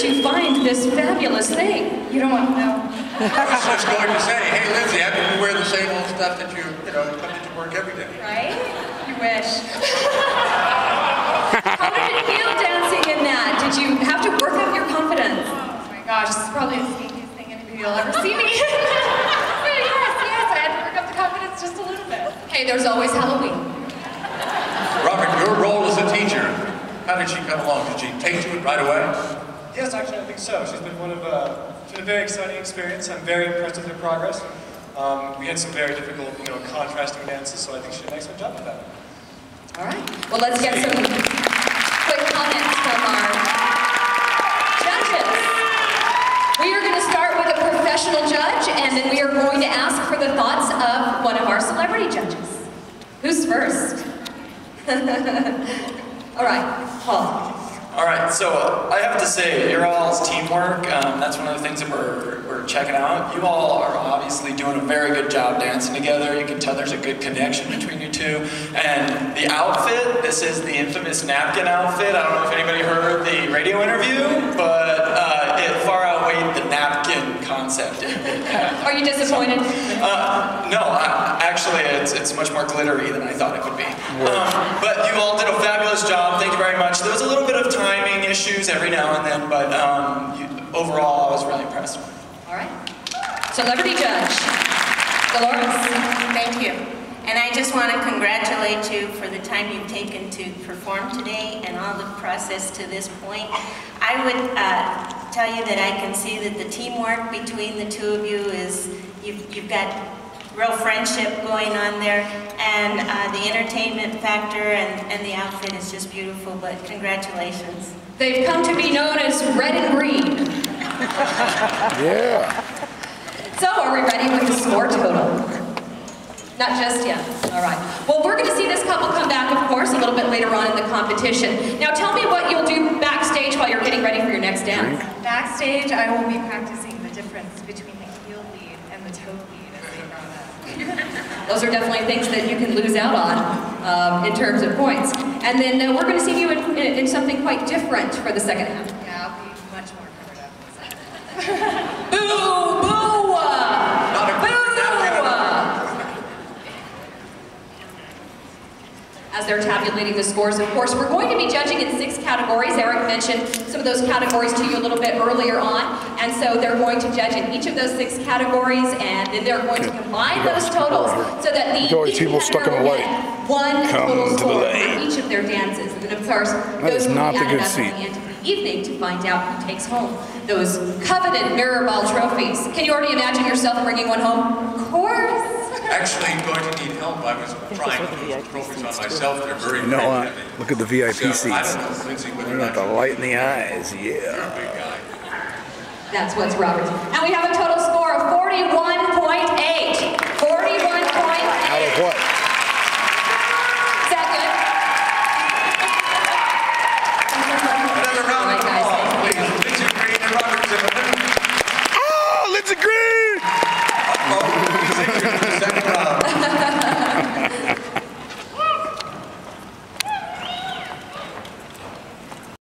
did you find this fabulous thing? You don't want to know. I was just going to say, hey Lindsay, how can you wear the same old stuff that you come into work every day? Right? You wish. How did it feel dancing in that? Did you have to work up your confidence? Oh my gosh, this is probably the sneakiest thing anybody will ever see me. But yes, I had to work up the confidence just a little bit. Hey, there's always Halloween. Robert, your role as a teacher, how did she come along? Did she take to it right away? Yes, actually, I think so. She's been it's been a very exciting experience. I'm very impressed with her progress. We had some very difficult, contrasting dances, so I think she did an excellent job with that. All right. Well, let's get some quick comments from our judges. We are going to start with a professional judge, and then we are going to ask for the thoughts of one of our celebrity judges. Who's first? All right, Paul. All right, so I have to say, your all's teamwork, that's one of the things that we're checking out. You all are obviously doing a very good job dancing together. You can tell there's a good connection between you two. And the outfit, this is the infamous napkin outfit. I don't know if anybody heard the radio interview, but it far outweighed the napkin concept. Are you disappointed? No, actually, it's much more glittery than I thought it would be. But you all did a fabulous job. Thank you very much. There was a little bit of timing issues every now and then, but overall, I was really impressed. All right. Celebrity judge, Dolores. Thank you. And I just want to congratulate you for the time you've taken to perform today and all the process to this point. I would tell you that I can see that the teamwork between the two of you is, you've got real friendship going on there, and the entertainment factor and the outfit is just beautiful, but congratulations. They've come to be known as Red and Green. Yeah. So, are we ready with the score total? Not just yet. All right. Well, we're going to see this couple come back, of course, a little bit later on in the competition. Now, tell me what you'll do backstage while you're getting ready for your next dance. Backstage, I will be practicing the difference between the heel lead and the toe lead as they grow up. Those are definitely things that you can lose out on in terms of points. And then we're going to see you in something quite different for the second half. Yeah, I'll be much more covered up in the second half. Boo! Boo! As they're tabulating the scores, of course, we're going to be judging in 6 categories. Eric mentioned some of those categories to you a little bit earlier on. And so they're going to judge in each of those 6 categories, and then they're going to combine those totals so that each people stuck in the light. One total score light. for each of their dances. And then, of course, That is those will not be the added good up seat. at the end of the evening to find out who takes home those coveted mirror ball trophies. Can you already imagine yourself bringing one home? Of course. Actually, going to need help. I was trying to put those trophies on myself. They're very, You know what? heavy. Look at the VIP So, seats. I don't know, Lindsay, whether They or got not the light in the eyes, you're a yeah. big guy. That's what's Robert's. And we have a total score of 41.8.